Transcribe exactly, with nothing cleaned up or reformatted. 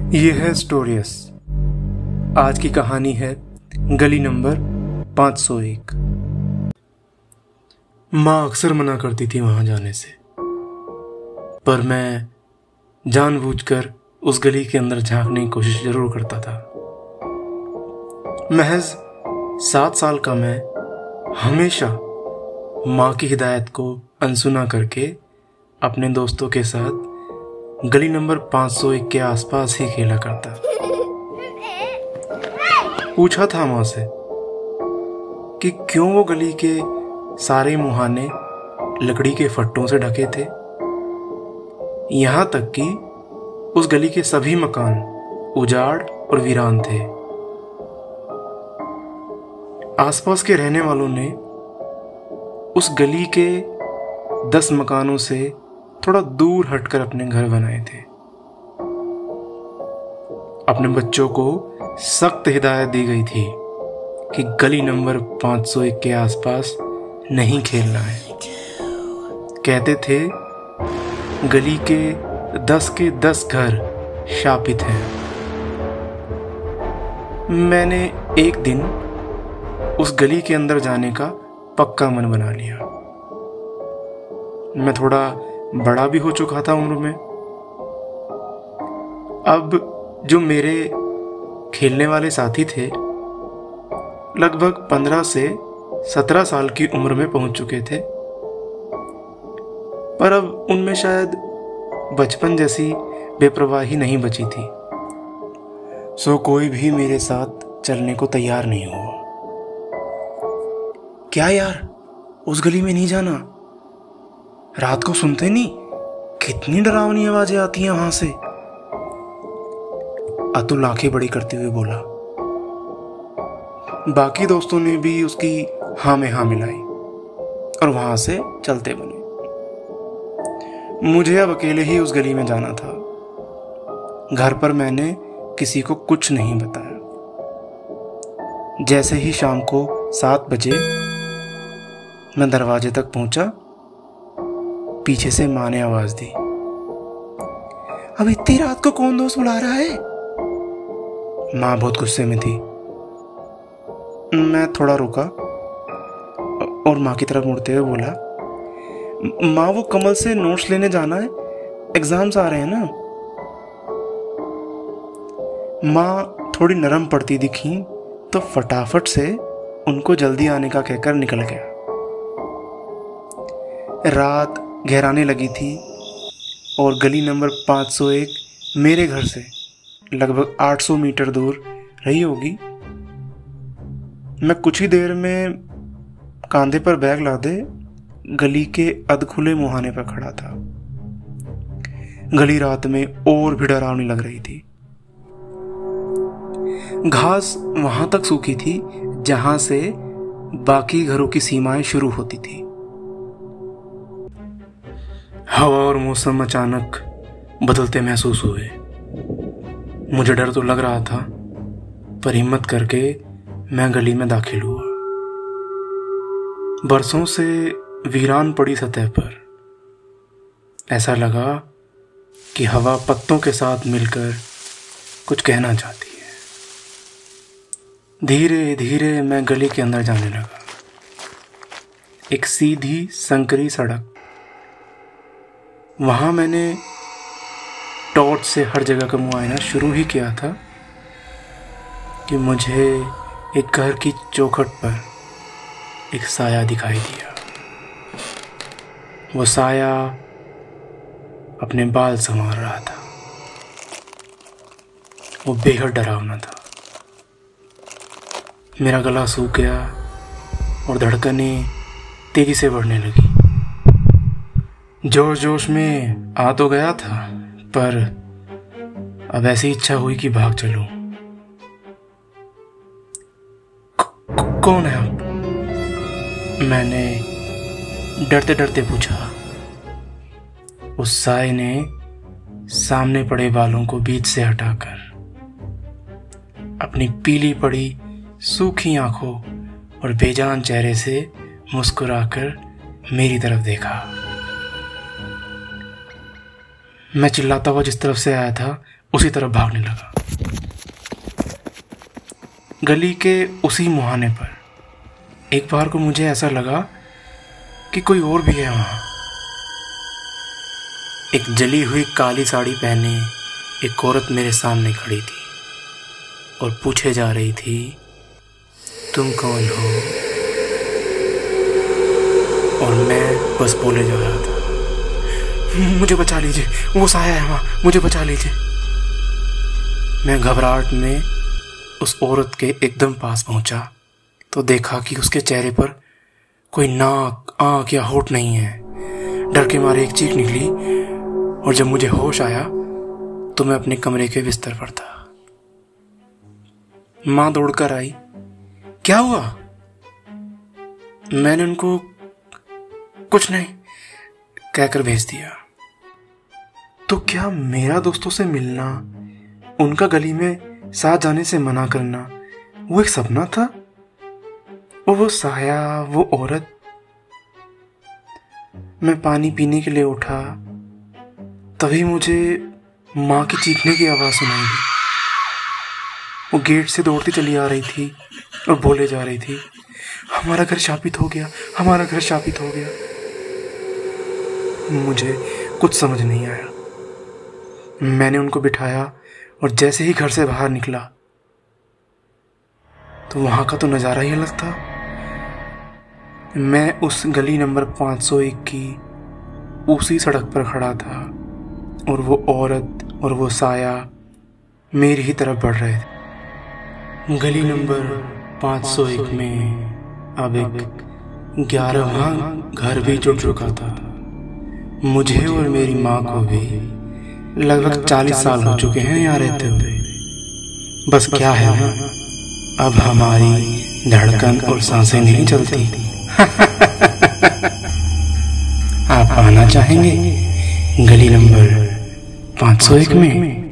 ये है स्टोरियस। आज की कहानी है गली नंबर पाँच सौ एक। माँ अक्सर मना करती थी वहां जाने से, पर मैं जानबूझकर उस गली के अंदर झांकने की कोशिश जरूर करता था। महज सात साल का मैं हमेशा माँ की हिदायत को अनसुना करके अपने दोस्तों के साथ गली नंबर पाँच सौ एक के आसपास ही खेला करता। पूछा था माँ से कि क्यों वो गली के सारे मुहाने लकड़ी के फट्टों से ढके थे, यहां तक कि उस गली के सभी मकान उजाड़ और वीरान थे। आसपास के रहने वालों ने उस गली के दस मकानों से थोड़ा दूर हटकर अपने घर बनाए थे। अपने बच्चों को सख्त हिदायत दी गई थी कि गली नंबर पाँच सौ एक के आसपास नहीं खेलना है। कहते थे गली के दस के दस घर शापित हैं। मैंने एक दिन उस गली के अंदर जाने का पक्का मन बना लिया। मैं थोड़ा बड़ा भी हो चुका था उम्र में। अब जो मेरे खेलने वाले साथी थे लगभग पंद्रह से सत्रह साल की उम्र में पहुंच चुके थे, पर अब उनमें शायद बचपन जैसी बेपरवाही नहीं बची थी। सो कोई भी मेरे साथ चलने को तैयार नहीं हुआ। क्या यार, उस गली में नहीं जाना, रात को सुनते नहीं कितनी डरावनी आवाजें आती हैं वहां से। अतुल आंखें बड़ी करते हुए बोला। बाकी दोस्तों ने भी उसकी हाँ में हाँ मिलाई और वहां से चलते बने। मुझे अब अकेले ही उस गली में जाना था। घर पर मैंने किसी को कुछ नहीं बताया। जैसे ही शाम को सात बजे मैं दरवाजे तक पहुंचा, पीछे से माँ ने आवाज दी, अब इतनी रात को कौन दोस्त बुला रहा है? माँ बहुत गुस्से में थी। मैं थोड़ा रुका और माँ की तरफ मुड़ते हुए बोला, माँ वो कमल से नोट्स लेने जाना है, एग्जाम्स आ रहे हैं ना। माँ थोड़ी नरम पड़ती दिखी तो फटाफट से उनको जल्दी आने का कहकर निकल गया। रात गहराने लगी थी और गली नंबर पाँच सौ एक मेरे घर से लगभग आठ सौ मीटर दूर रही होगी। मैं कुछ ही देर में कांधे पर बैग लादे गली के अधखुले मुहाने पर खड़ा था। गली रात में और भी डरावनी लग रही थी। घास वहां तक सूखी थी जहां से बाकी घरों की सीमाएं शुरू होती थी। हवा और मौसम अचानक बदलते महसूस हुए। मुझे डर तो लग रहा था, पर हिम्मत करके मैं गली में दाखिल हुआ। बरसों से वीरान पड़ी सतह पर ऐसा लगा कि हवा पत्तों के साथ मिलकर कुछ कहना चाहती है। धीरे धीरे मैं गली के अंदर जाने लगा। एक सीधी संकरी सड़क। वहां मैंने टॉर्च से हर जगह का मुआयना शुरू ही किया था कि मुझे एक घर की चौखट पर एक साया दिखाई दिया। वो साया अपने बाल संवार रहा था। वो बेहद डरावना था। मेरा गला सूख गया और धड़कनें तेजी से बढ़ने लगी। जोश जोश में आ तो गया था, पर अब ऐसी इच्छा हुई कि भाग चलूं। कौन है आप? मैंने डरते डरते पूछा। उस साए ने सामने पड़े बालों को बीच से हटाकर अपनी पीली पड़ी सूखी आंखों और बेजान चेहरे से मुस्कुराकर मेरी तरफ देखा। मैं चिल्लाता हुआ जिस तरफ से आया था उसी तरफ भागने लगा। गली के उसी मुहाने पर एक बार को मुझे ऐसा लगा कि कोई और भी है वहां। एक जली हुई काली साड़ी पहने एक औरत मेरे सामने खड़ी थी और पूछे जा रही थी, तुम कौन हो? और मैं बस बोले जा रहा था, मुझे बचा लीजिए, वो साया है वहां, मुझे बचा लीजिए। मैं घबराहट में उस औरत के एकदम पास पहुंचा तो देखा कि उसके चेहरे पर कोई नाक, आंख या होठ नहीं है। डर के मारे एक चीख निकली और जब मुझे होश आया तो मैं अपने कमरे के बिस्तर पर था। मां दौड़कर आई, क्या हुआ? मैंने उनको कुछ नहीं कहकर भेज दिया। तो क्या मेरा दोस्तों से मिलना, उनका गली में साथ जाने से मना करना, वो एक सपना था? और वो साया, वो औरत? मैं पानी पीने के लिए उठा, तभी मुझे मां की चीखने की आवाज सुनाई दी। वो गेट से दौड़ती चली आ रही थी और बोले जा रही थी, हमारा घर शापित हो गया, हमारा घर शापित हो गया। मुझे कुछ समझ नहीं आया। मैंने उनको बिठाया और जैसे ही घर से बाहर निकला तो वहां का तो नजारा ही अलग था। मैं उस गली नंबर पाँच सौ एक की उसी सड़क पर खड़ा था और वो औरत और वो साया मेरी ही तरफ बढ़ रहे थे। गली नंबर पाँच सौ एक में अब एक ग्यारहवां घर भी जुड़ चुका था। मुझे और मेरी माँ को भी लगभग चालीस साल हो चुके हैं यहाँ रहते हुए। बस क्या है ना, अब हमारी धड़कन और सांसें नहीं चलती। आप आना चाहेंगे गली नंबर पाँच सौ एक में?